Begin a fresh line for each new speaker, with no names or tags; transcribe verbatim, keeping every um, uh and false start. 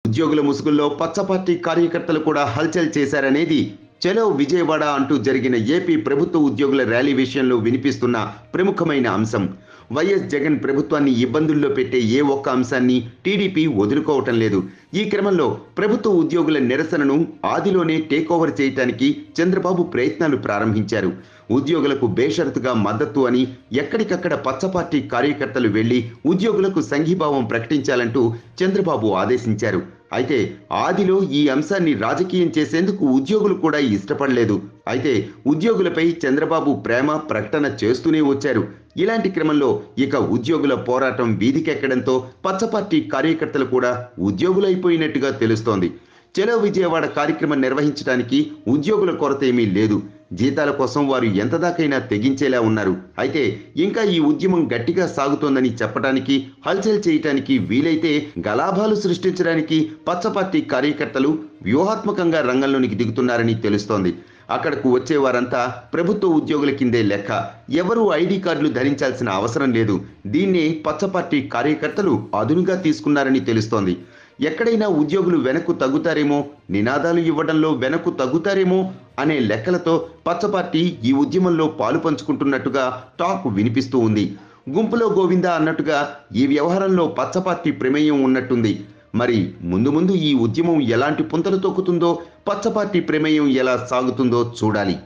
ఉద్యోగుల ముసుగుల్లో పచ్చ పార్టీ కార్యకర్తలు కూడా హల్చల్ చేశారనేది చలో విజయవాడ అంటూ జరిగిన ఏపీ ప్రభుత్వ ఉద్యోగుల ర్యాలీ విషయంలో వినిపిస్తున్న ప్రముఖమైన అంశం. వైఎస్ జగన్ ప్రభుత్వాన్ని ఇబ్బందుల్లో పెట్టే ఏ ఒక్క అంశాన్ని టీడీపీ వదులుకోవటం లేదు. ఈ క్రమంలో ప్రభుత్వ ఉద్యోగుల నిరసనను ఆదిలోనే టేక్ ఓవర్ చేయటానికి చంద్రబాబు ప్రయత్నాలు ప్రారంభించారు. ఉద్యోగులకు బేషరతుగా మద్దతు అని ఎక్కడికక్కడ పచ్చ పార్టీ కార్యకర్తలు వెళ్లి ఉద్యోగులకు సంఘీభావం ప్రకటించాలంటూ చంద్రబాబు ఆదేశించారు. అయితే ఆదిలో ఈ అంశాన్ని రాజకీయం చేసేందుకు ఉద్యోగులు కూడా ఇష్టపడలేదు. అయితే ఉద్యోగులపై చంద్రబాబు ప్రేమ ప్రకటన చేస్తూనే వచ్చారు. ఇలాంటి క్రమంలో ఇక ఉద్యోగుల పోరాటం వీధికెక్కడంతో పచ్చ పార్టీ కార్యకర్తలు కూడా ఉద్యోగులైపోయినట్టుగా తెలుస్తోంది. చలో విజయవాడ కార్యక్రమం నిర్వహించడానికి ఉద్యోగుల కొరత ఏమీ లేదు. జీతాల కోసం వారు ఎంతదాకైనా తెగించేలా ఉన్నారు. అయితే ఇంకా ఈ ఉద్యమం గట్టిగా సాగుతోందని చెప్పడానికి, హల్చల్ చేయటానికి, వీలైతే గలాభాలు సృష్టించడానికి పచ్చ పార్టీ కార్యకర్తలు వ్యూహాత్మకంగా రంగంలోనికి దిగుతున్నారని తెలుస్తోంది. అక్కడకు వచ్చేవారంతా ప్రభుత్వ ఉద్యోగుల కిందే లెక్క. ఎవరూ ఐడి కార్డులు ధరించాల్సిన అవసరం లేదు. దీన్నే పచ్చ పార్టీ కార్యకర్తలు అదునుగా తీసుకున్నారని తెలుస్తోంది. ఎక్కడైనా ఉద్యోగులు వెనక్కు తగ్గుతారేమో, నినాదాలు ఇవ్వడంలో వెనక్కు తగ్గుతారేమో అనే లెక్కలతో పచ్చపార్టీ ఈ ఉద్యమంలో పాలు పంచుకుంటున్నట్టుగా టాక్ వినిపిస్తూ ఉంది. గుంపులో గోవిందా అన్నట్టుగా ఈ వ్యవహారంలో పచ్చపార్టీ ప్రమేయం ఉన్నట్టుంది. మరి ముందు ముందు ఈ ఉద్యమం ఎలాంటి పుంతలు తొక్కుతుందో, పచ్చపార్టీ ప్రమేయం ఎలా సాగుతుందో చూడాలి.